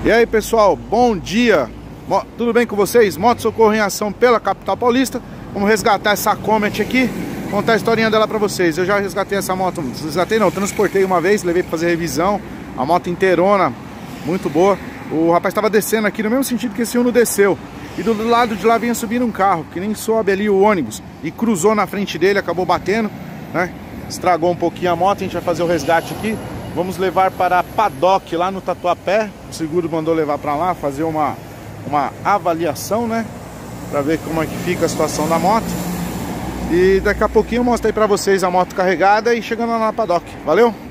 E aí pessoal, bom dia, tudo bem com vocês? Moto Socorro em ação pela capital paulista. Vamos resgatar essa Comet aqui, contar a historinha dela pra vocês. Eu já resgatei essa moto, transportei uma vez, levei pra fazer revisão. A moto inteirona, muito boa. O rapaz estava descendo aqui no mesmo sentido que esse Uno desceu. E do lado de lá vinha subindo um carro, que nem sobe ali o ônibus, e cruzou na frente dele, acabou batendo, né? Estragou um pouquinho a moto. A gente vai fazer o resgate aqui. Vamos levar para a Paddock lá no Tatuapé. O seguro mandou levar para lá, fazer uma avaliação, né? Para ver como é que fica a situação da moto. E daqui a pouquinho eu mostro aí para vocês a moto carregada e chegando lá na Paddock. Valeu?